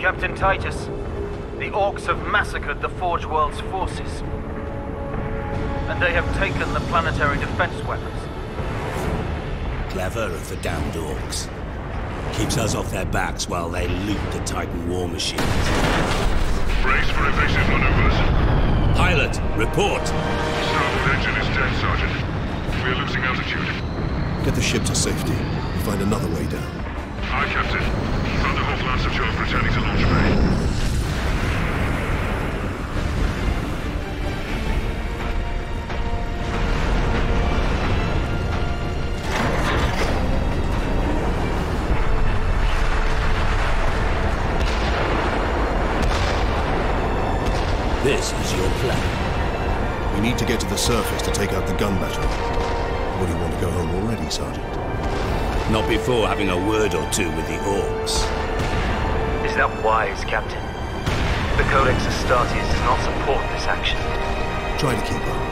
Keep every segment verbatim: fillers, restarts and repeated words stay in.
Captain Titus, the Orcs have massacred the Forge World's forces. And they have taken the planetary defense weapons. Clever of the damned Orcs. Keeps us off their backs while they loot the Titan war machines. Brace for evasive maneuvers. Pilot, report! Starboard engine is dead, Sergeant. We are losing altitude. Get the ship to safety. We'll find another way down. Aye, Captain. Thunderhawk Lancer Jove returning to launch bay. This is your plan. We need to get to the surface to take out the gun battery. Or do you want to go home already, Sergeant? Not before having a word or two with the Orcs. Is that wise, Captain? The Codex Astartes does not support this action. Try to keep up.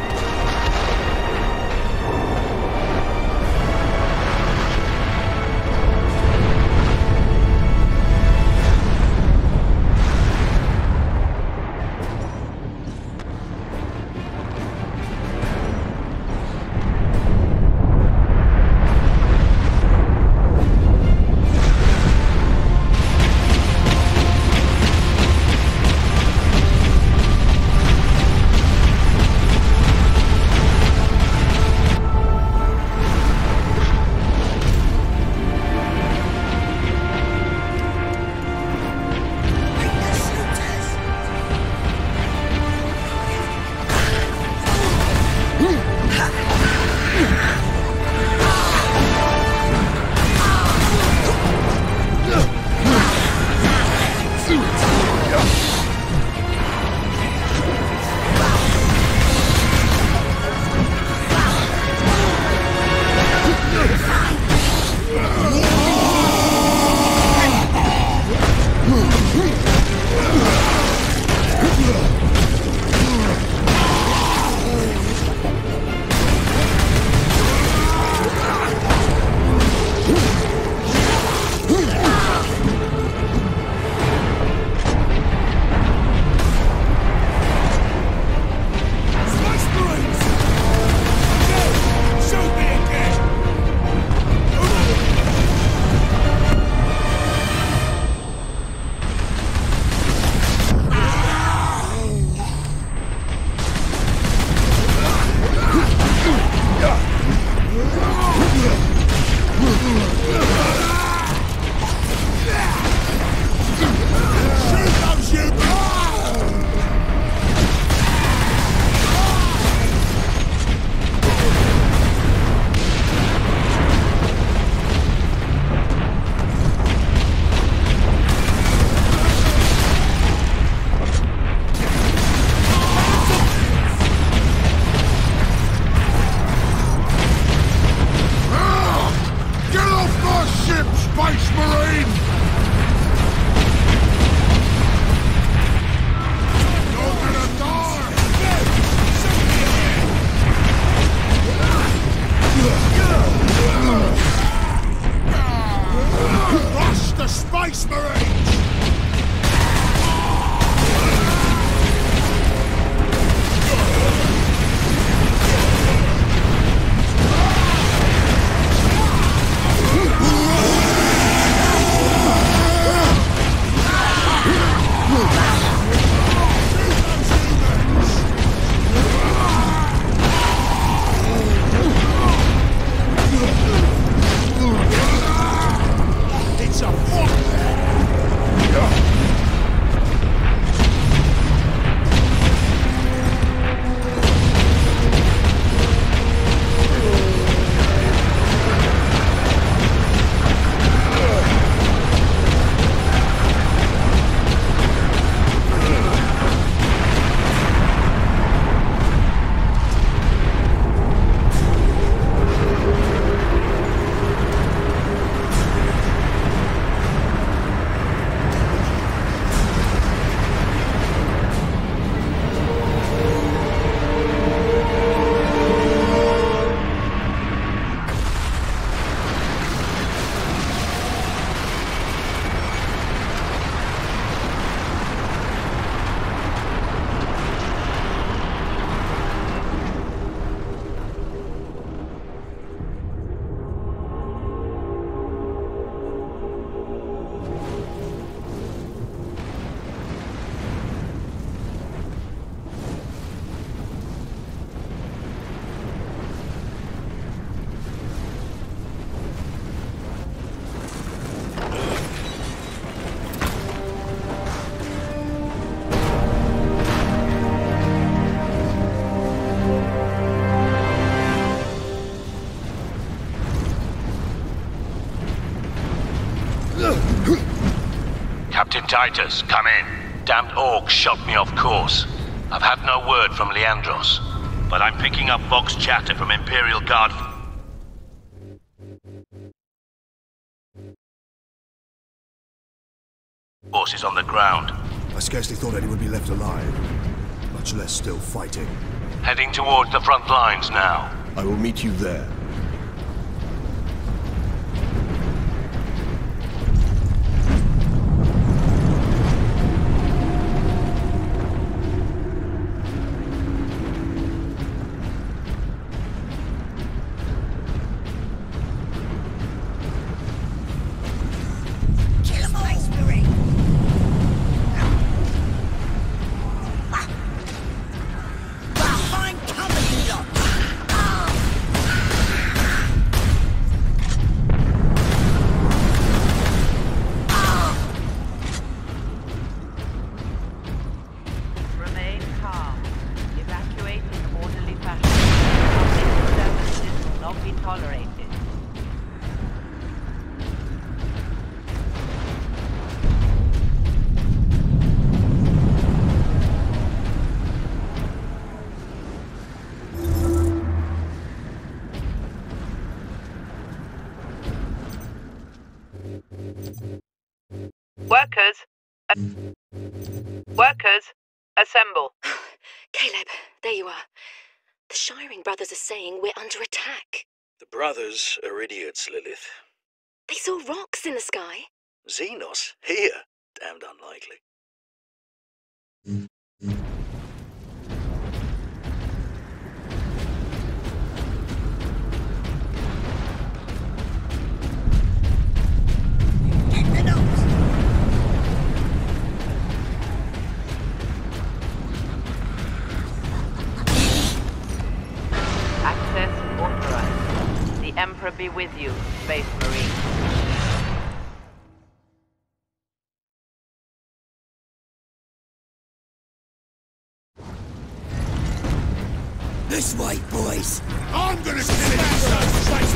Captain Titus, come in. Damned orcs shot me off course. I've had no word from Leandros, but I'm picking up Vox chatter from Imperial Guard forces on the ground. I scarcely thought anyone would be left alive, much less still fighting. Heading towards the front lines now. I will meet you there. Workers, workers, assemble. Caleb, there you are. The Shiring brothers are saying we're under attack. The brothers are idiots, Lilith. They saw rocks in the sky. Xenos? Here? Damned unlikely. Access authorized. The Emperor be with you, Space Marine. This way, boys! I'm gonna kill it!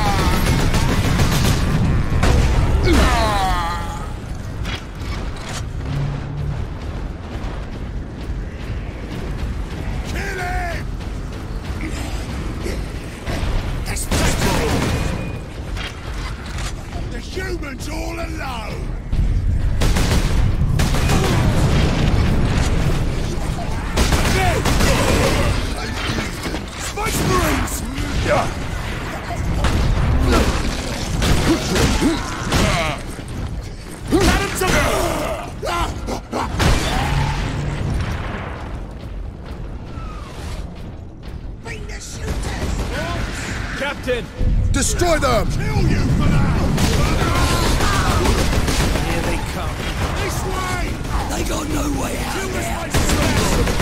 Kill him! That's the humans all alone! Space Marines! Bring the shooters! Captain! Destroy them! Kill you for that! Here they come. This way! They got no way out Kill of there! this place!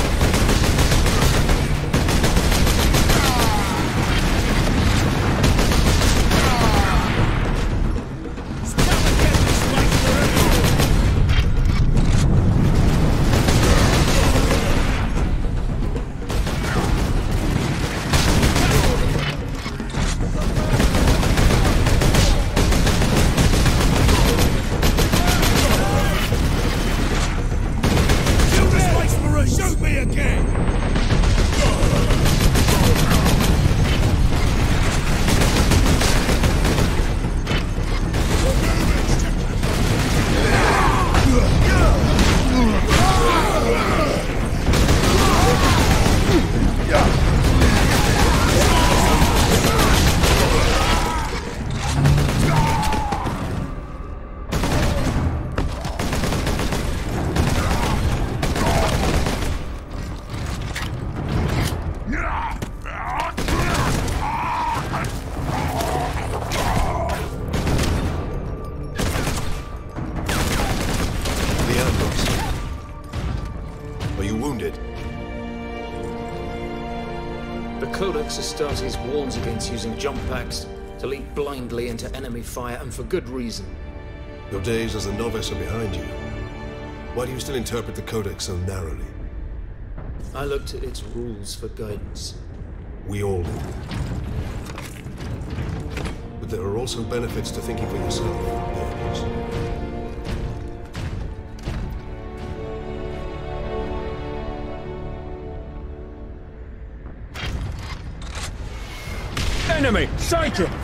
Are you wounded? The Codex Astartes warns against using jump packs to leap blindly into enemy fire, and for good reason. Your days as a novice are behind you. Why do you still interpret the Codex so narrowly? I looked at its rules for guidance. We all do. But there are also benefits to thinking for yourself, Davis. Enemy! Sight him!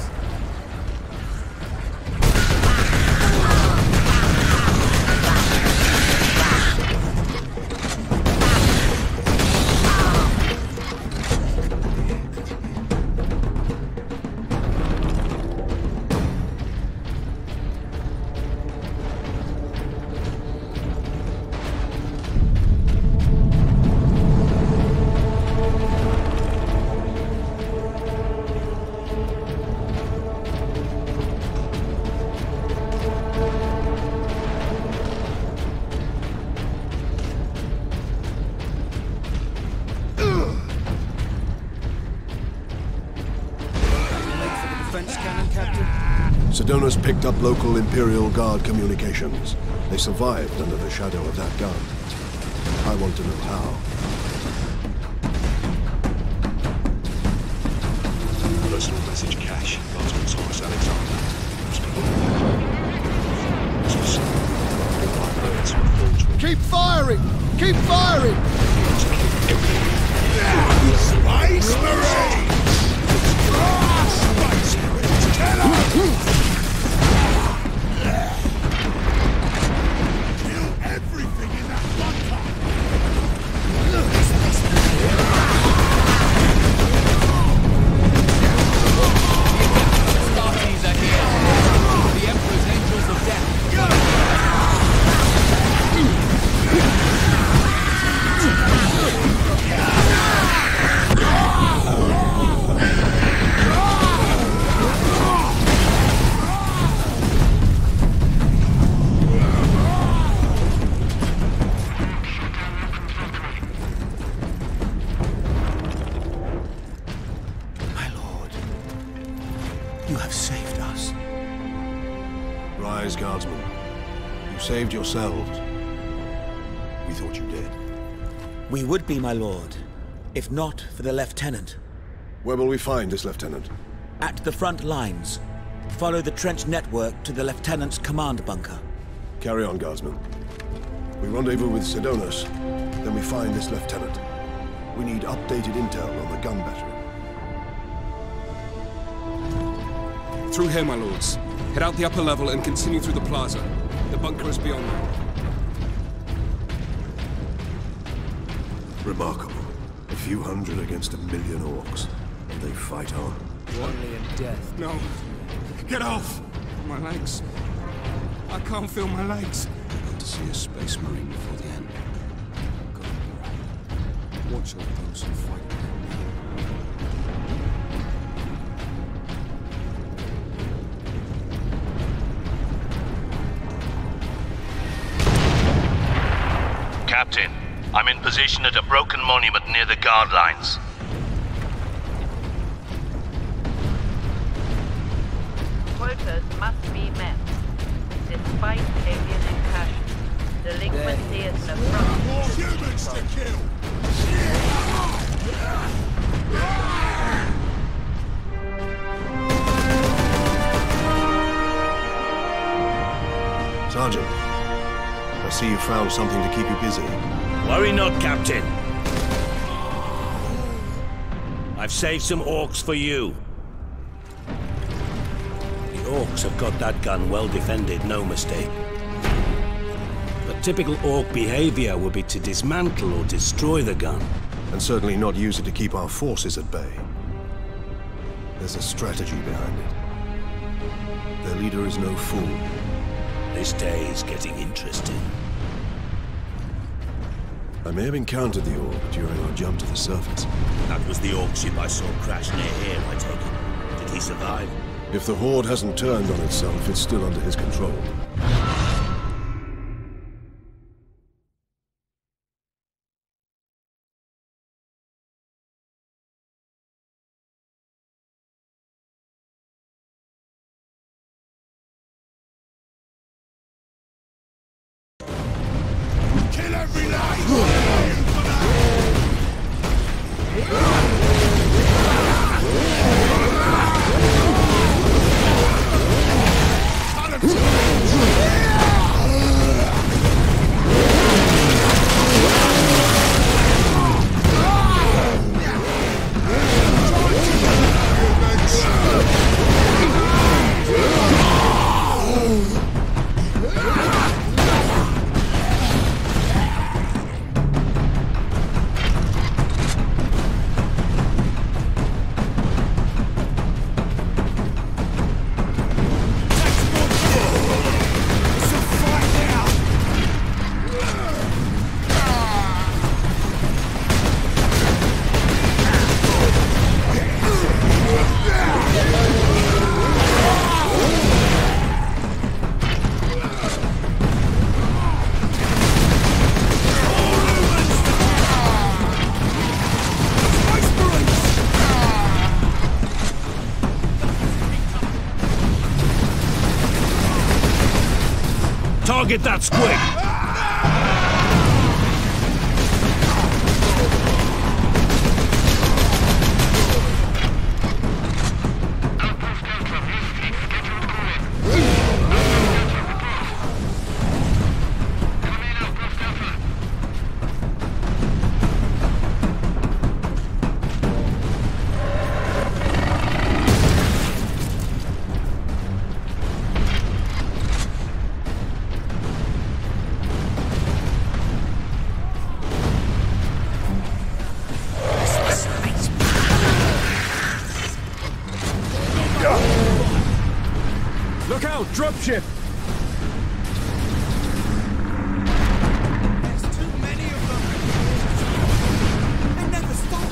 Sedona's picked up local Imperial Guard communications. They survived under the shadow of that gun. I want to know how. Personal message cache. Guardsman Thomas Alexander. Keep firing! Keep firing! Space Marines! Space Marines! Kill everything in that bunker! Spartans are here. The Emperor's Angels of Death. Guardsmen. You saved yourselves. We thought you did. We would be, my lord, if not for the lieutenant. Where will we find this lieutenant? At the front lines. Follow the trench network to the lieutenant's command bunker. Carry on, Guardsmen. We rendezvous with Sedonis, then we find this lieutenant. We need updated intel on the gun battery. Through here, my lords. Head out the upper level and continue through the plaza. The bunker is beyond there. Remarkable. A few hundred against a million orcs. And they fight on. Only in death. No. Get off! My legs. I can't feel my legs. Got to see a space marine before the end. Got to be right. Watch out those who fight. Captain, I'm in position at a broken monument near the guard lines. Quotas must be met. Despite alien incursions, delinquency is an affront. More humans to kill! Sergeant, I see you found something to keep you busy. Worry not, Captain. I've saved some orcs for you. The orcs have got that gun well defended, no mistake. But typical orc behavior would be to dismantle or destroy the gun. And certainly not use it to keep our forces at bay. There's a strategy behind it. Their leader is no fool. This day is getting interesting. I may have encountered the orc during our jump to the surface. That was the orc ship I saw crash near here, I take it. Did he survive? If the Horde hasn't turned on itself, it's still under his control. Kill every life! Cut him to Target that squig! Look out! Dropship! There's too many of them! They never stop!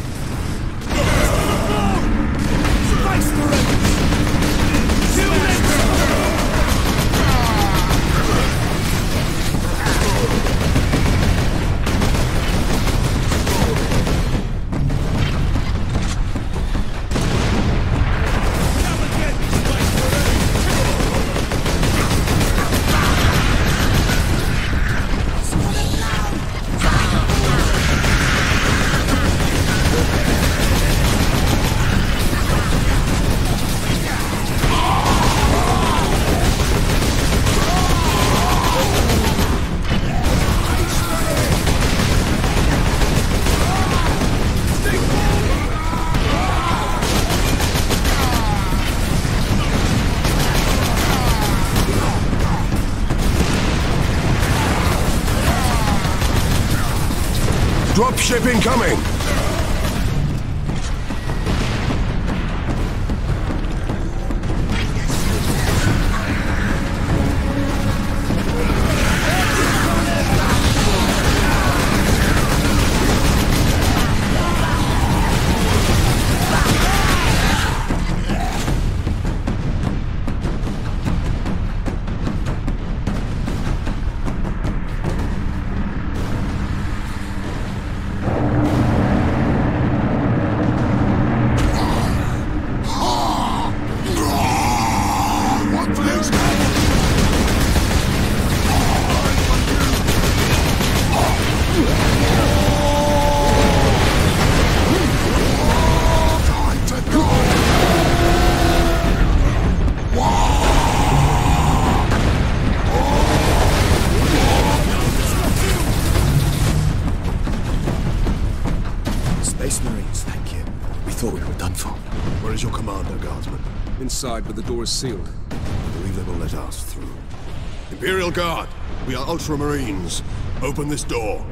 Space Marines! Dropship incoming! Inside, but the door is sealed. I believe they will let us through. Imperial Guard, we are Ultramarines. Open this door.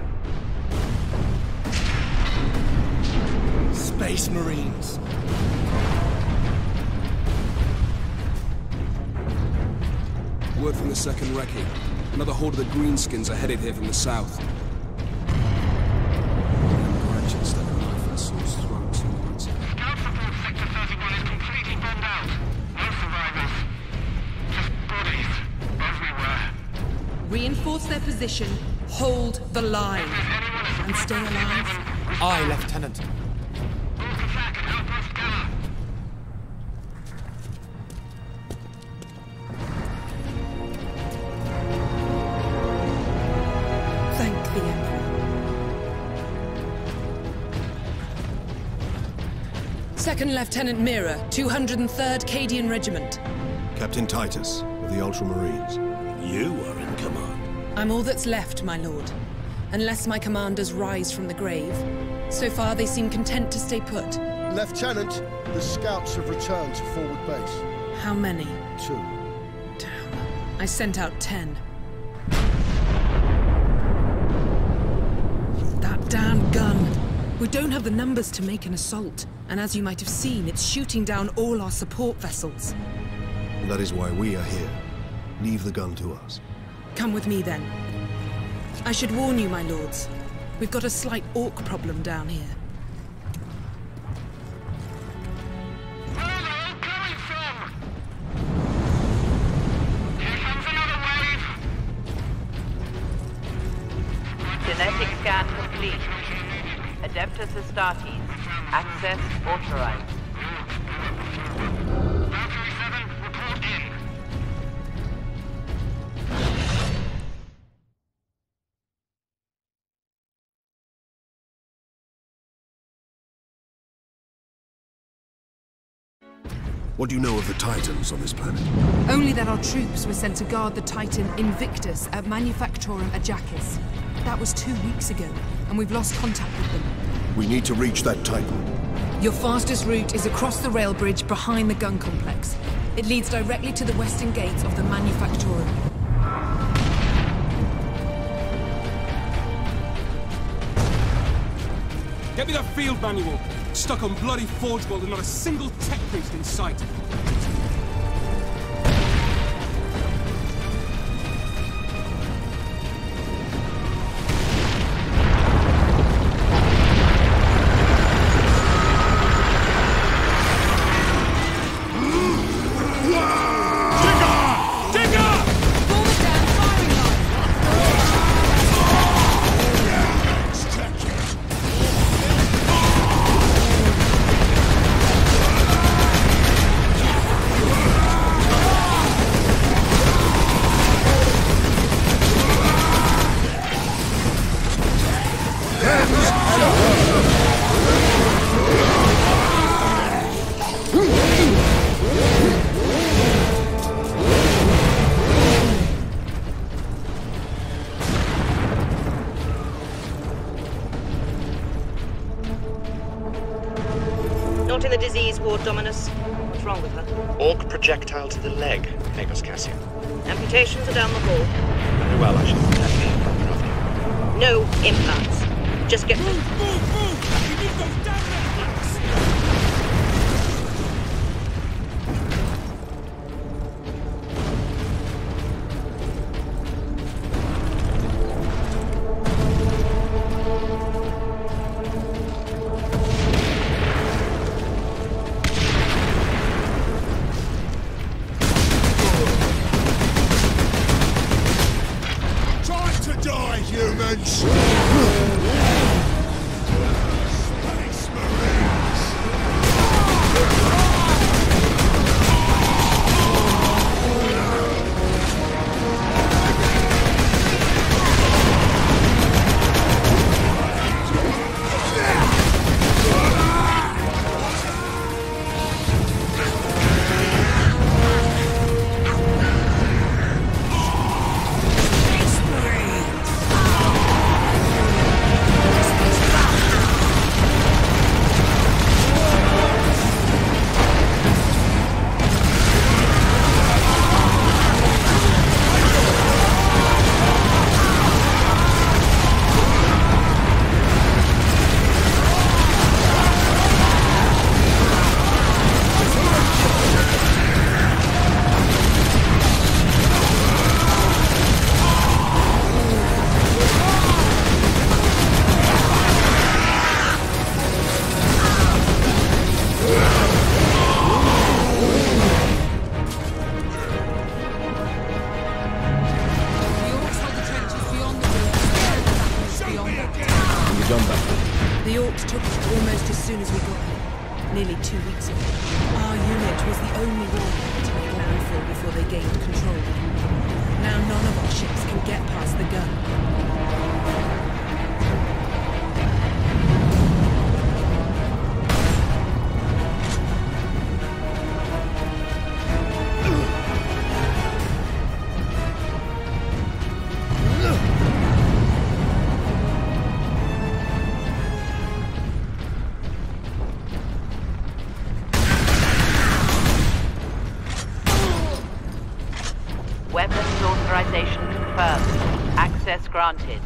Space Marines. Word from the second recce. Another horde of the Greenskins are headed here from the south. Reinforce their position, hold the line, and stay alive. Aye, Lieutenant. Thank the Emperor. Second Lieutenant Mira, two hundred third Cadian Regiment. Captain Titus, of the Ultramarines. You are in command. I'm all that's left, my lord. Unless my commanders rise from the grave. So far, they seem content to stay put. Lieutenant, the scouts have returned to forward base. How many? Two. Damn. I sent out ten. That damn gun. We don't have the numbers to make an assault. And as you might have seen, it's shooting down all our support vessels. That is why we are here. Leave the gun to us. Come with me, then. I should warn you, my lords. We've got a slight orc problem down here. Where are they all coming from? Here comes another wave. Genetic scan complete. Adeptus Astartes. Access authorized. What do you know of the Titans on this planet? Only that our troops were sent to guard the Titan Invictus at Manufactorum Ajakis. That was two weeks ago, and we've lost contact with them. We need to reach that Titan. Your fastest route is across the rail bridge behind the gun complex. It leads directly to the western gates of the Manufactorum. Get me that field manual. Stuck on bloody Forge World and not a single tech priest in sight. Not in the disease ward, Dominus. What's wrong with her? Orc projectile to the leg, Agos Cassian. Amputations are down the hall. Very well, I shall protect you. No implants. Just get... Move, move, move! We need those damn implants! Weapons authorization confirmed. Access granted.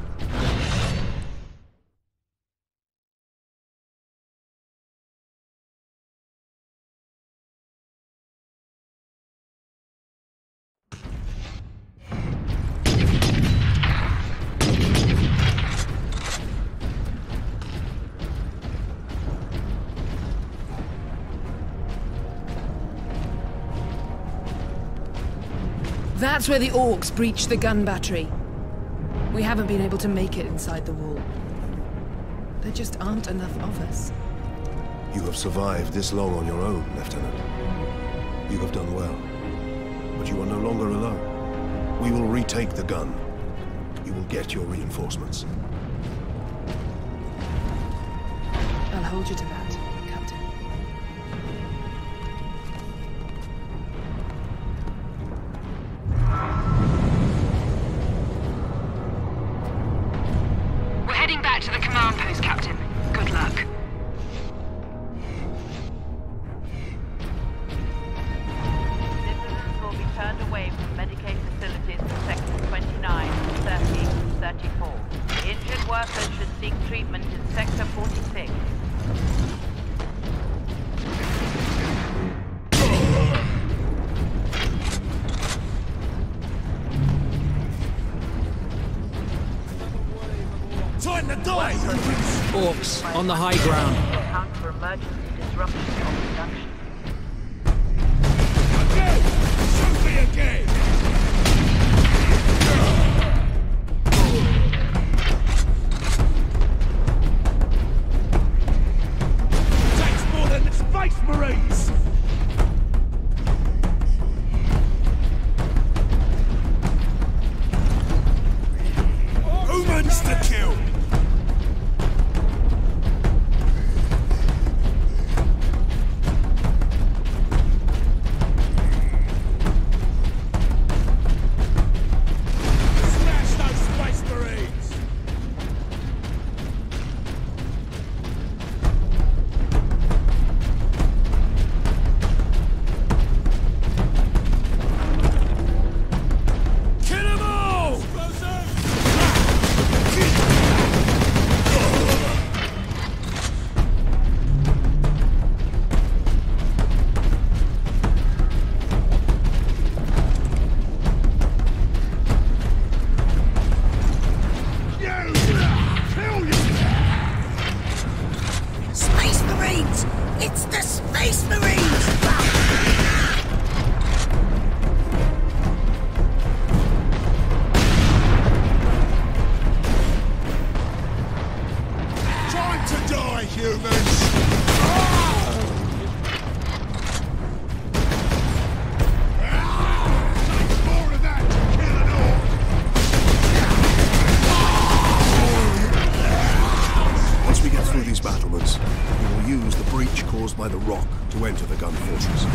That's where the orcs breached the gun battery. We haven't been able to make it inside the wall. There just aren't enough of us. You have survived this long on your own, Lieutenant. You have done well. But you are no longer alone. We will retake the gun. You will get your reinforcements. I'll hold you to that, Captain. to die, humans! Orcs, on the high ground. Account for emergency disruption of production. Again! Shoot me again! Takes more than the Space Marines! Humans to kill! By the rock to enter the gun fortress.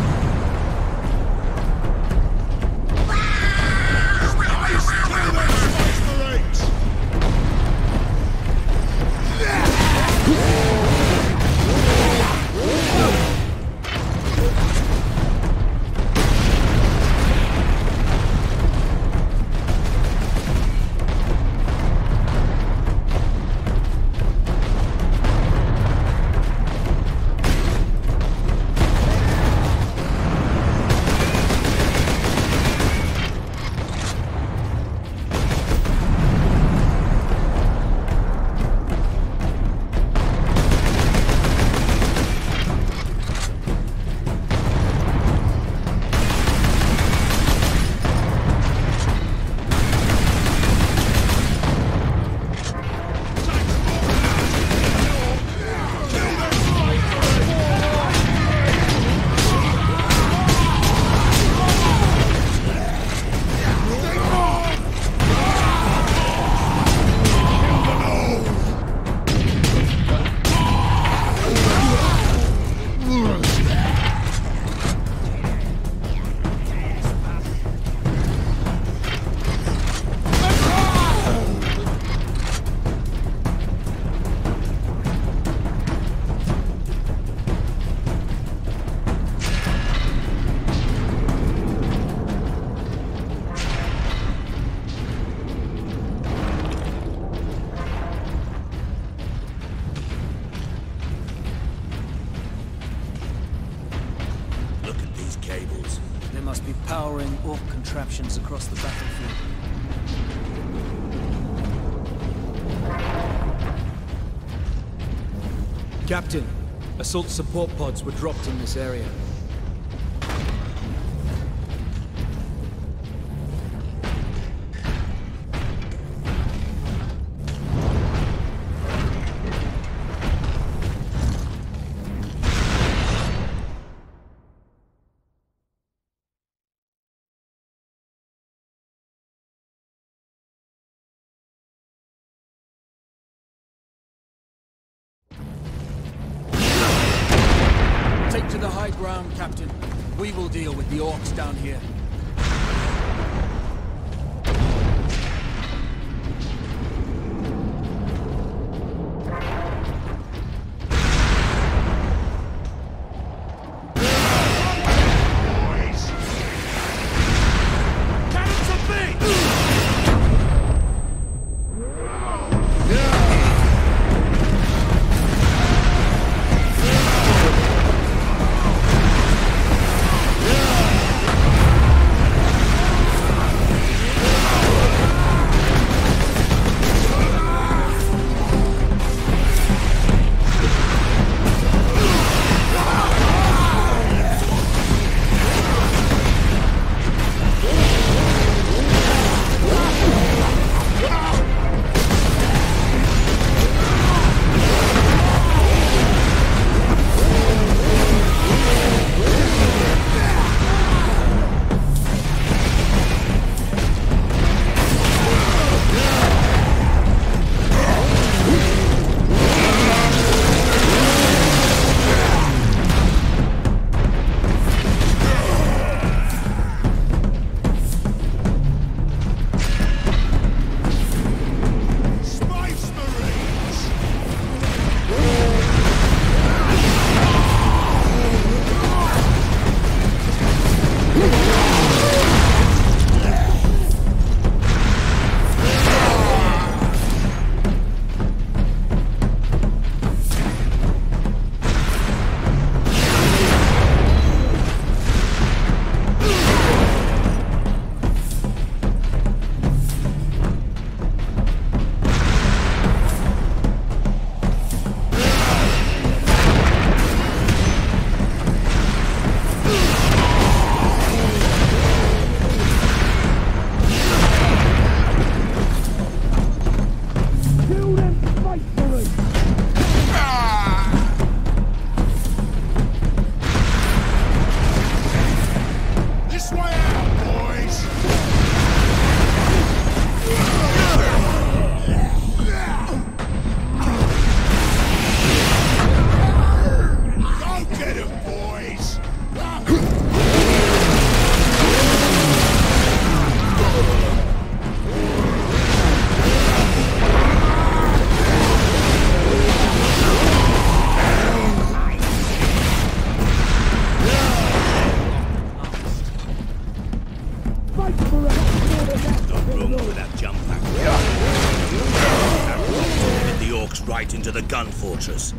Powering Orc contraptions across the battlefield. Captain, assault support pods were dropped in this area. Take to the high ground, Captain. We will deal with the orcs down here. Yeah! to the gun fortress.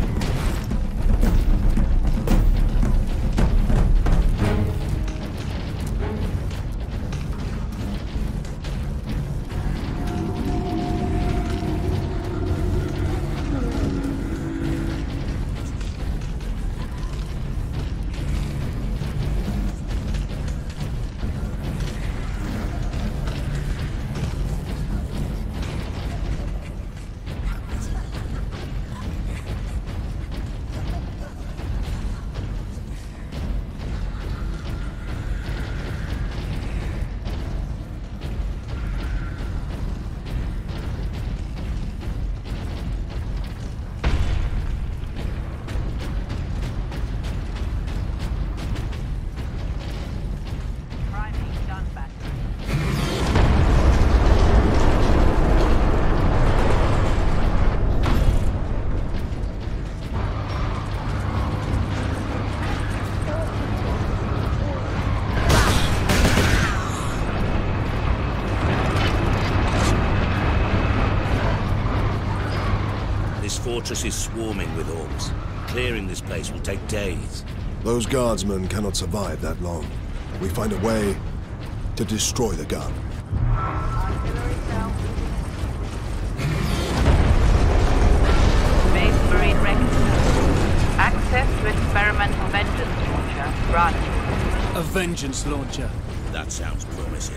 The fortress is swarming with orcs. Clearing this place will take days. Those guardsmen cannot survive that long. We find a way to destroy the gun. Space Marine Recon. Access to experimental vengeance launcher granted. A vengeance launcher? That sounds promising.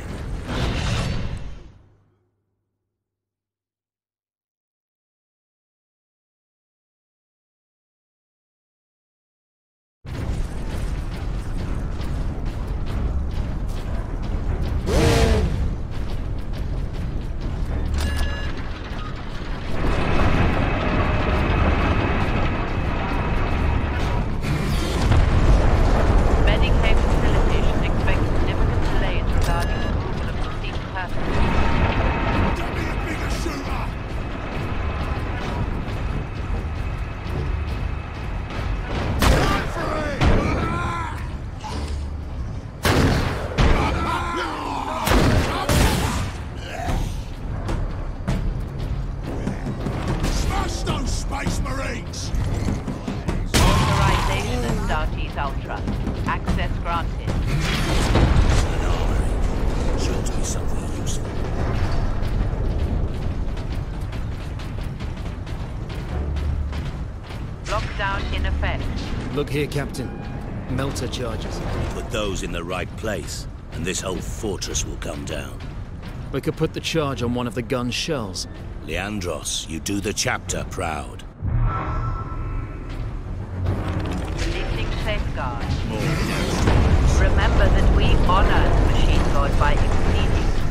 Look here, Captain. Melter charges. Put those in the right place, and this whole fortress will come down. We could put the charge on one of the gun's shells. Leandros, you do the chapter proud. Releasing safeguard. Remember that we honor the machine god by exceeding.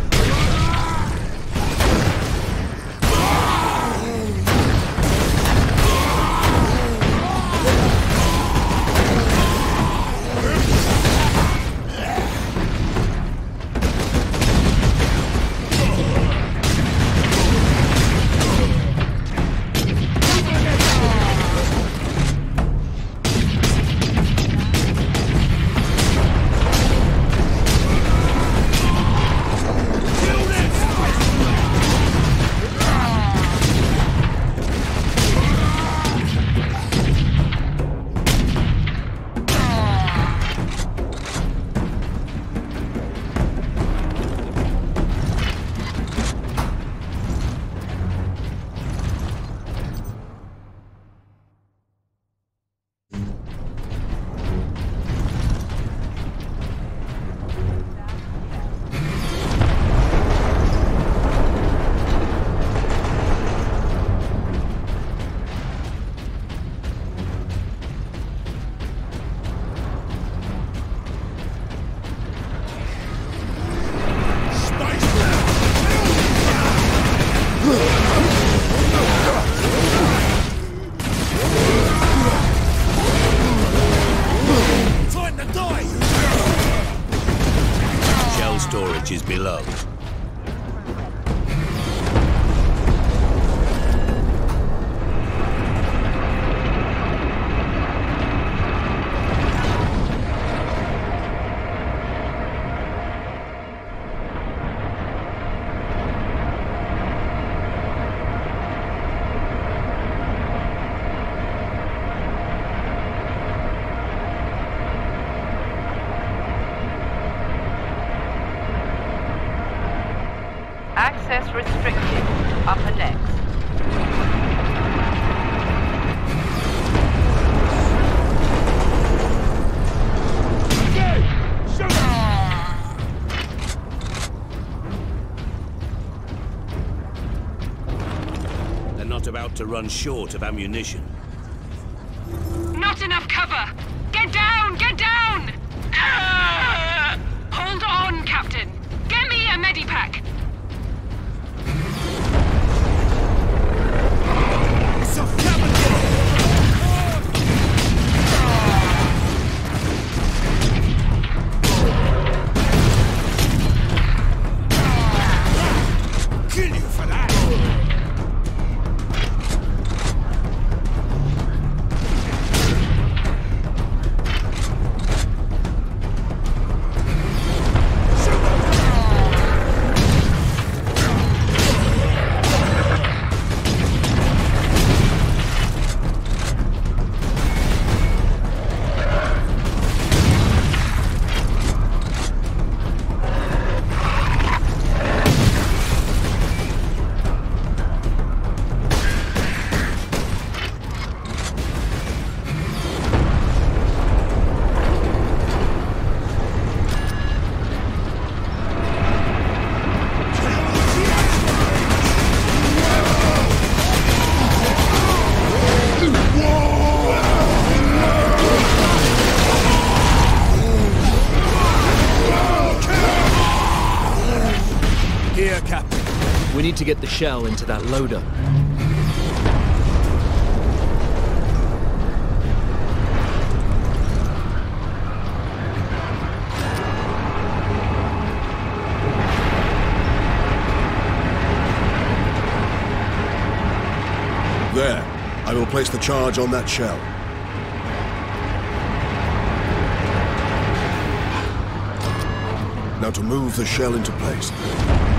Is below. Access restricted. Upper decks. They're not about to run short of ammunition. Not enough cover! Get down! Get down! Ah! Hold on, Captain. Get me a medipack. Kill you for that! We need to get the shell into that loader. There. I will place the charge on that shell. Now to move the shell into place.